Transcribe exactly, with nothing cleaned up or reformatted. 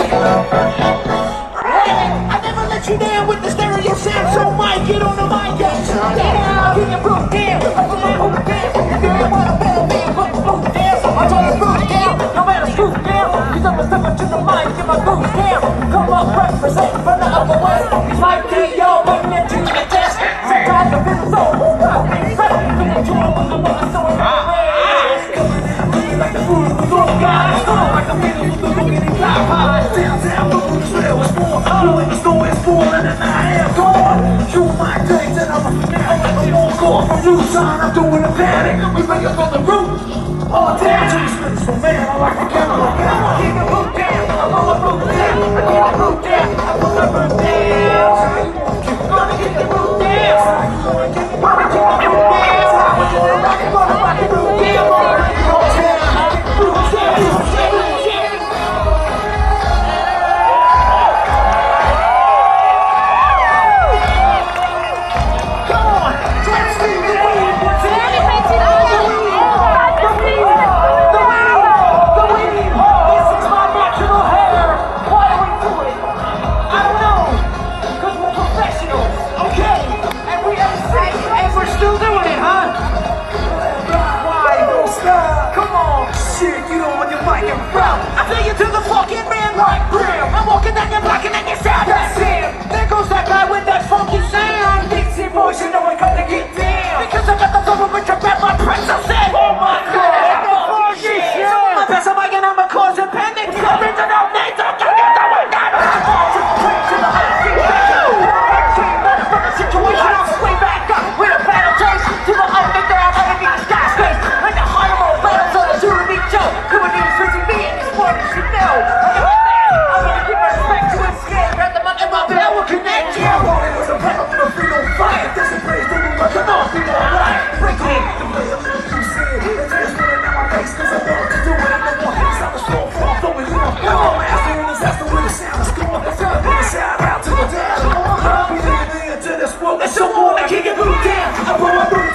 I never let you down with the stereo sound, so mic, get on the mic, yeah. I'll get your boot down, I put my hoop down. If you ain't wanna battle me, put the boot down. I turn the boot down, no matter scoop down. Cause I'm a step up to the mic, get my boot down. Come up, represent from the upper west. These mic K O, bring them to the test. Sometimes I feel so, I'm incredible. Bring them to them, I'm gonna throw it in the red. Like the food of the Lord God, like the middle of the Lord getting fly high. Downtown, look who the trail is for. Blue in the store is falling and I am gone. Shoot my days and I'm a fanatic. I'm on call from you, son, I'm doing a panic. We bring up on the roof. All down to the streets, so man, I like the camera. Keep the boot down, I'm on the roof down. I keep the boot down, I'm on the roof down. Gonna get the boot down. Gonna get the boot down. Gonna rock it, gonna rock it, boot down. I'm walking down your block and then you sound that's him. There goes that guy with that funky sound. Dixie boys, you know I gotta get down. Because I got the double with your rap, my prince of sin. Oh my god, oh shit. My best of my and I'm a cause of panic. Original names, I'm gonna get the way down. To the point, to the high street. From the situation, I'll sway back up with a battle taste. To the underground, underneath the sky space. And the higher battles of the Zurich show. Coming in, switching me in this world, you know. Shout out to the dad. I'm gonna be the nigga to this world. Let's show more like he can boot down. I put my boot